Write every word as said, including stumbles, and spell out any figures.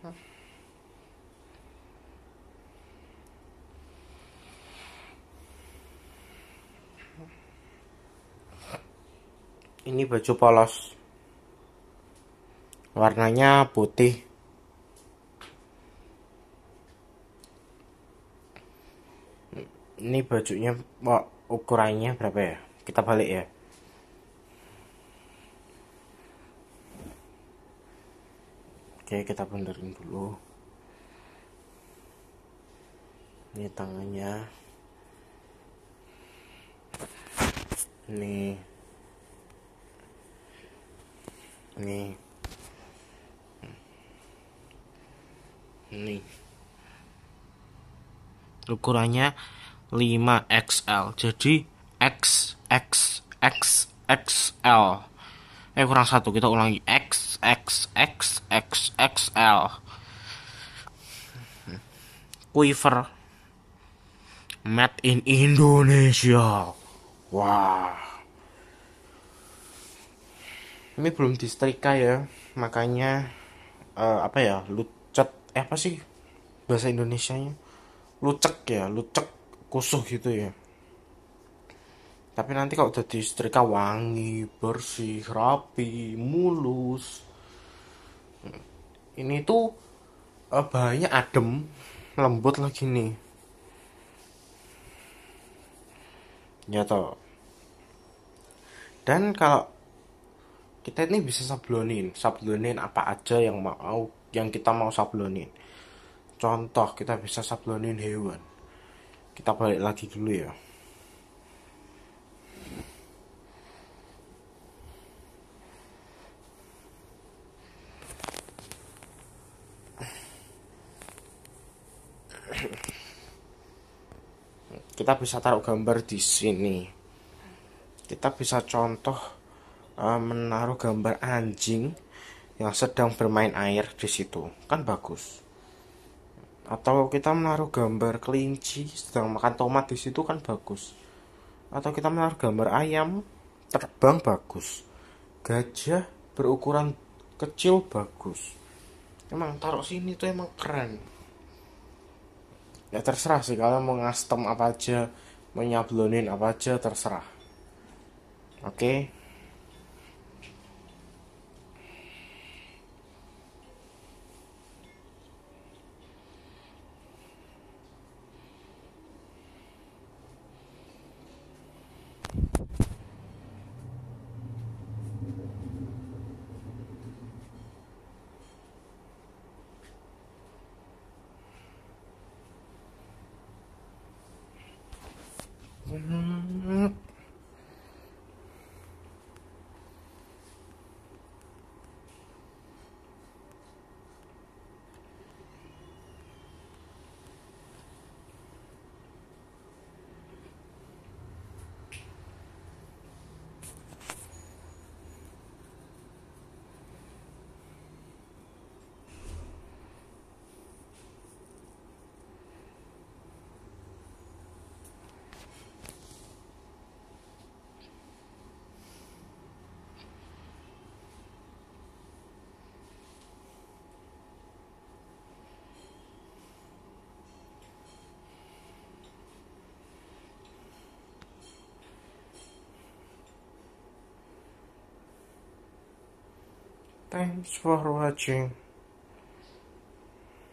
Ini baju polos, warnanya putih. Ini bajunya, oh, ukurannya berapa ya? Kita balik ya. Oke, kita benerin dulu. Ini tangannya. Nih. Nih. Nih. Ukurannya lima X L. Jadi X X X X L. Eh kurang satu, kita ulangi. X X X X X L. Quiver made in Indonesia. Wah. Ini belum disetrika ya, makanya uh, apa ya, lucet, eh apa sih bahasa Indonesianya, lucek ya, lucek kusuh gitu ya. Tapi nanti kalau udah disetrika wangi, bersih, rapi, mulus. Ini tuh uh, bahannya adem, lembut lagi nih. Ya toh. Dan kalau kita ini bisa sablonin, sablonin apa aja yang mau, yang kita mau sablonin. Contoh, kita bisa sablonin hewan. Kita balik lagi dulu ya. Kita bisa taruh gambar di sini. Kita bisa contoh uh, menaruh gambar anjing yang sedang bermain air di situ, kan bagus. Atau kita menaruh gambar kelinci sedang makan tomat di situ, kan bagus. Atau kita menaruh gambar ayam terbang, bagus. Gajah berukuran kecil, bagus. Emang taruh sini tuh emang keren. Ya terserah sih, kalian mau ngastem apa aja, mau nyablonin apa aja, terserah. Oke. Okay? Thanks for watching.